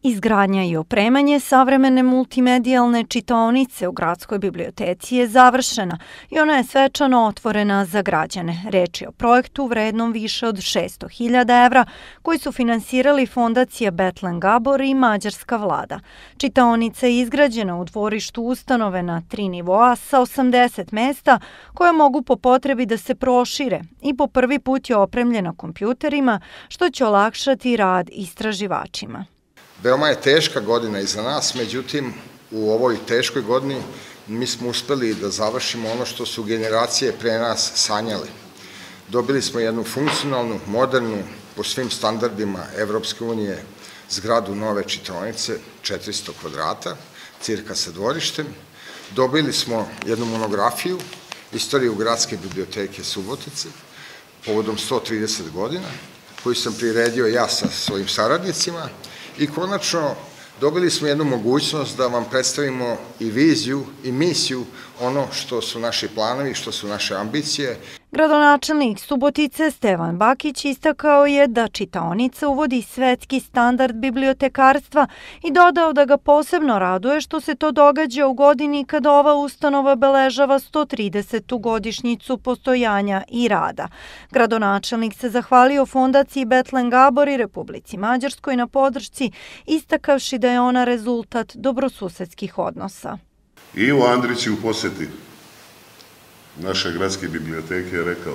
Izgradnja i opremanje savremene multimedijalne čitaonice u Gradskoj biblioteci je završena i ona je svečano otvorena za građane. Reč je o projektu vrednom više od 600.000 evra koji su finansirali fondacija Bethlen Gabor i mađarska vlada. Čitaonica je izgrađena u dvorištu ustanove na 3 nivoa sa 80 mesta koje mogu po potrebi da se prošire i po prvi put je opremljena kompjuterima što će olakšati rad istraživačima. Veoma je teška godina iza nas, međutim u ovoj teškoj godini mi smo uspeli da završimo ono što su generacije pre nas sanjali. Dobili smo jednu funkcionalnu, modernu, po svim standardima Evropske unije, zgradu nove čitaonice, 400 kvadrata, cirka sa dvorištem. Dobili smo jednu monografiju, istoriju Gradske biblioteke Subotice, povodom 130 godina, koju sam priredio ja sa svojim saradnicima. I konačno dobili smo jednu mogućnost da vam predstavimo i viziju i misiju ono što su naši planovi, što su naše ambicije. Gradonačelnik Subotice Stevan Bakić istakao je da čitaonica uvodi svetski standard bibliotekarstva i dodao da ga posebno raduje što se to događa u godini kada ova ustanova beležava 130. godišnjicu postojanja i rada. Gradonačelnik se zahvalio fondaciji Bethlen Gabor i Republici Mađarskoj na podršci, istakavši da je ona rezultat dobrosusedskih odnosa. Ivo Andrić u poseti naše gradske biblioteke je rekao: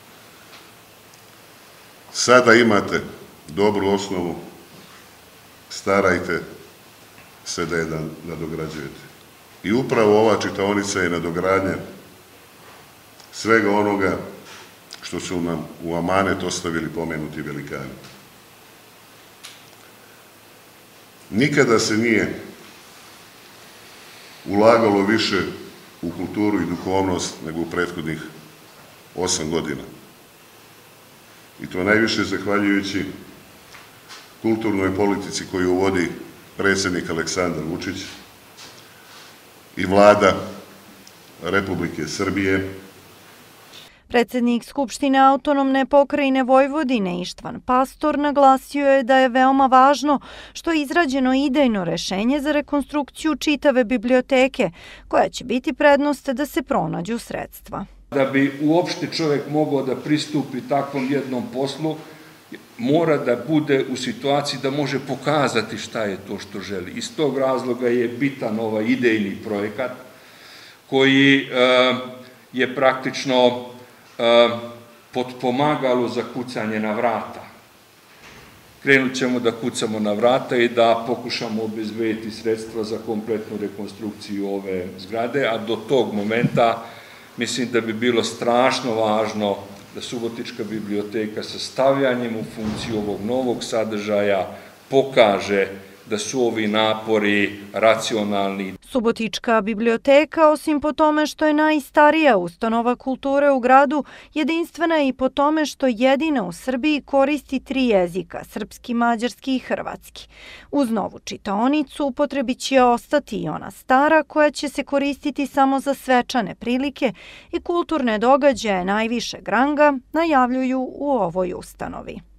sada imate dobru osnovu, starajte se da je nadograđujete. I upravo ova čitaonica je nadogradnja svega onoga što su nam u amanet ostavili pomenuti velikani. Nikada se nije ulagalo više u kulturu i duhovnost nego u prethodnih 8 godina. I to najviše zahvaljujući kulturnoj politici koju vodi predsjednik Aleksandar Vučić i vlada Republike Srbije. Predsednik Skupštine autonomne pokrajine Vojvodine Ištvan Pastor naglasio je da je veoma važno što je izrađeno idejno rešenje za rekonstrukciju čitave biblioteke, koja će biti prednost da se pronađu sredstva. Da bi uopšte čovjek mogao da pristupi takvom jednom poslu, mora da bude u situaciji da može pokazati šta je to što želi. Iz tog razloga je bitan ovaj idejni projekat koji je praktično potpomagalo za kucanje na vrata. Krenut ćemo da kucamo na vrata i da pokušamo obezbediti sredstva za kompletnu rekonstrukciju ove zgrade, a do tog momenta mislim da bi bilo strašno važno da Subotička biblioteka sa stavljanjem u funkciju ovog novog sadržaja pokaže da su ovi napori racionalni. Subotička biblioteka, osim po tome što je najstarija ustanova kulture u gradu, jedinstvena je i po tome što jedina u Srbiji koristi 3 jezika, srpski, mađarski i hrvatski. Uz novu čitaonicu upotrebi će ostati i ona stara koja će se koristiti samo za svečane prilike i kulturne događaje najvišeg ranga najavljuju u ovoj ustanovi.